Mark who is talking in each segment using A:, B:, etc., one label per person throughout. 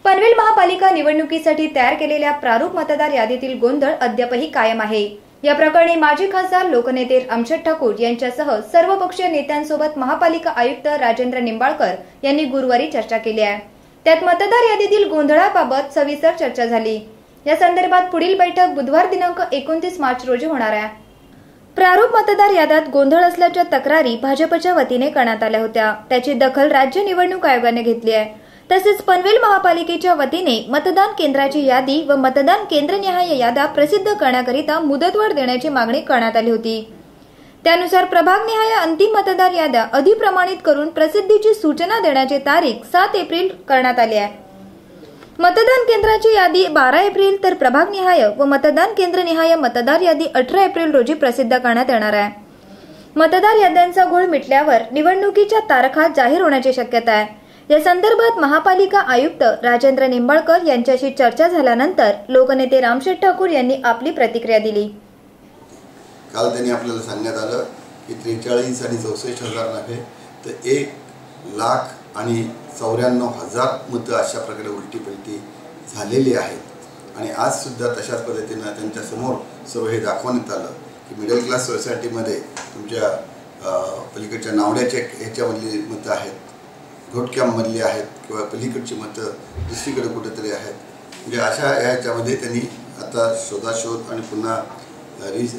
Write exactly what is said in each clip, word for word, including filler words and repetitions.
A: पनवेल महापालिका निवडणुकीसाठी तयार केलेल्या प्रारूप मतदार यादीतील गोंधळ अद्यापही कायम आहे। या प्रकरणी माजी खासदार लोकनेते रामशेठ ठाकूर यांच्यासह सर्वपक्षीय नेत्यांसोबत महापालिका आयुक्त राजेंद्र निंबाळकर यांनी गुरुवारी चर्चा केली आहे। त्यात मतदार यादीतील गोंधळाबाबत सविस्तर चर्चा झाली। या संदर्भात पुढील बैठक बुधवार दिनांक एकोणतीस मार्च रोजी होणार आहे। प्रारूप मतदार याद्यात गोंधळ असल्याच्या तक्रारी भाजपच्या वतीने करण्यात आल्या होत्या। त्याची दखल राज्य निवडणूक आयोगाने घेतली आहे। तसेच पनवेल महापालिकेच्या वतीने मतदान केंद्राची यादी व मतदान केंद्रनिहाय याद्या प्रसिद्ध करण्याकरिता मुदतवाढ देण्याची मागणी करण्यात आली होती। त्यानुसार प्रभागनिहाय अंतिम मतदार याद्या अधिप्रमाणित करून प्रसिद्धीची सूचना देण्याची तारीख सात एप्रिल करण्यात आली आहे। मतदान केंद्राची यादी बारा एप्रिल तर प्रभागनिहाय व मतदान केंद्रनिहाय मतदार यादी अठरा एप्रिल रोजी प्रसिद्ध करण्यात येणार आहे। मतदार याद्यांचा घोळ मिटल्यावर निवडणुकीच्या तारखा जाहीर होण्याची शक्यता आहे। या संदर्भात महापालिका आयुक्त राजेंद्र निंबाळकर यांच्याशी चर्चा झाल्यानंतर लोकनेते रामशेठ ठाकूर यांनी आपली प्रतिक्रिया दिली।
B: काल त्यांनी आपल्याला सांगण्यात आलं की त्रेचाळीस आणि चौसष्ट हजार नव्हे तर एक लाख आणि चौऱ्याण्णव हजार मतं अशा प्रकारे उलटी पलटी झालेली आहेत। आणि आज सुद्धा तशाच पद्धतीनं त्यांच्या समोर सर्व हे दाखवण्यात आलं की मिडल क्लास सोसायटीमध्ये तुमच्या पलीकडच्या नावड्याच्या ह्याच्यामधली मतं आहेत, घोटक्यामधली आहेत किंवा पलीकडची मतं दुसरीकडे कुठेतरी आहेत। म्हणजे अशा ह्याच्यामध्ये त्यांनी आता शोधाशोध आणि पुन्हा रि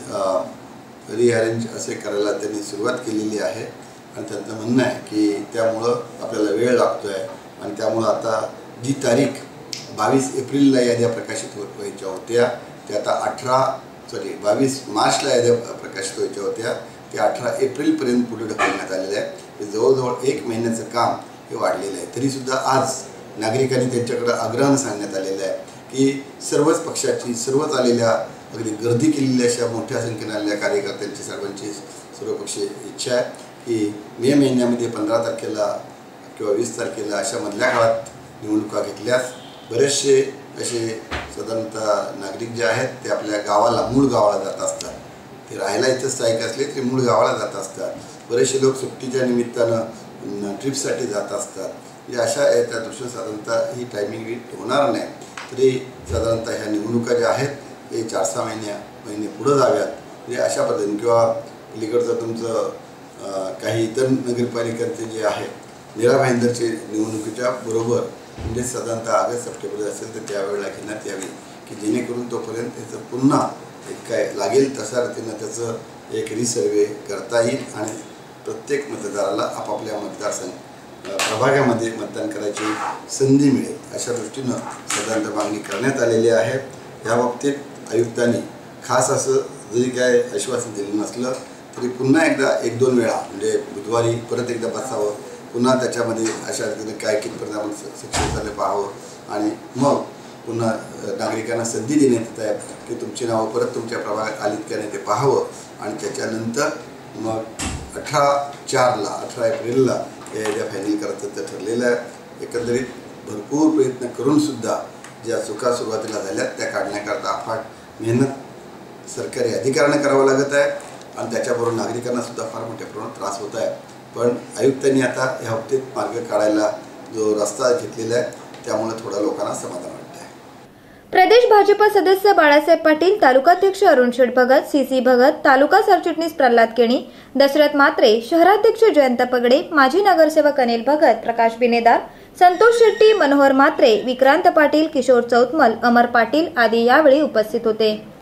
B: रिअरेंज असे करायला त्यांनी सुरुवात केलेली आहे। आणि त्यांचं म्हणणं आहे की त्यामुळं आपल्याला वेळ लागतो आहे आणि त्यामुळं आता जी तारीख बावीस एप्रिलला याद्या प्रकाशित हो व्हायच्या होत्या त्या आता अठरा सॉरी बावीस मार्चला याद्या प्रकाशित व्हायच्या होत्या त्या अठरा एप्रिलपर्यंत पुढे ढकलण्यात आलेल्या आहे। जवळजवळ एक महिन्याचं काम हे वाढलेलं आहे। तरीसुद्धा आज नागरिकांनी त्यांच्याकडे आग्रहानं सांगण्यात आलेलं आहे की सर्वच पक्षाची सर्वच आलेल्या अगदी गर्दी केलेल्या अशा मोठ्या संख्येने आलेल्या कार्यकर्त्यांची सर्वांची सर्वपक्षीय इच्छा आहे की मे महिन्यामध्ये पंधरा तारखेला किंवा वीस तारखेला अशा मधल्या काळात निवडणुका घेतल्यास बरेचसे असे साधारणतः नागरिक जे आहेत ते आपल्या गावाला मूळ गावाला जात असतात। ते राहायला इथं स्थायिक असले तरी मूळ गावाला जात असतात। बरेचसे लोक सुट्टीच्या निमित्तानं ट्रिपसाठी जात असतात। म्हणजे अशा याच्या दृष्टीने साधारणतः ही टायमिंग होणार नाही तरी साधारणतः ह्या निवडणुका ज्या आहेत हे चार सहा महिन्या महिने पुढं जाव्यात। म्हणजे अशा पद्धतीने किंवा पलीकडचं तुमचं काही इतर नगरपालिकांचे जे आहे निरा भाईंदरचे निवडणुकीच्या बरोबर म्हणजे साधारणतः ऑगस्ट सप्टेंबर असेल तर त्यावेळेला घेण्यात यावी की जेणेकरून तोपर्यंत त्याचं पुन्हा एक काय लागेल तशा रीतीनं त्याचं एक रिसर्वे करता येईल आणि प्रत्येक मतदाराला आपापल्या मतदारसंघ प्रभागामध्ये मतदान करायची संधी मिळेल अशा दृष्टीनं साधारणतः मागणी करण्यात आलेली आहे। याबाबतीत आयुक्तांनी खास असं जरी काय आश्वासन दिलं नसलं तरी पुन्हा एकदा एक दोन वेळा म्हणजे बुधवारी परत एकदा बसावं, पुन्हा त्याच्यामध्ये अशा रीतीने काय कितपर्यंत आपण सक्षम झाले पाहावं आणि मग पुन्हा नागरिकांना संधी देण्यात येत आहे की तुमची नावं परत तुमच्या प्रभागात आलीत का नाही ते पाहावं आणि त्याच्यानंतर मग अठरा चारला अठरा एप्रिलला या याद्या फायनल करायचं ठरलेलं आहे। एकंदरीत भरपूर प्रयत्न करूनसुद्धा ज्या चुका सुरुवातीला झाल्यात त्या काढण्याकरता अफाट मेहनत सरकारी अधिकाऱ्यांना करावं लागत आहे आणि त्याच्याबरोबर नागरिकांना सुद्धा फार मोठ्या प्रमाणात त्रास होत आहे। पण आयुक्तांनी आता या बाबतीत मार्ग काढायला जो रस्ता घेतलेला आहे त्यामुळे थोडा लोकांना समाधान वाटतं आहे।
A: प्रदेश भाजप सदस्य बाळासाहेब पाटील, तालुकाध्यक्ष अरुण शेठ भगत, सीसी भगत, तालुका सरचिटणीस प्रल्हाद केणी, दशरथ मात्रे, शहराध्यक्ष जयंत पगडे, माजी नगरसेवक अनिल भगत, प्रकाश बिनेदार, संतोष शेट्टी, मनोहर मात्रे, विक्रांत पाटील, किशोर चौतमल, अमर पाटील आदी यावेळी उपस्थित होते।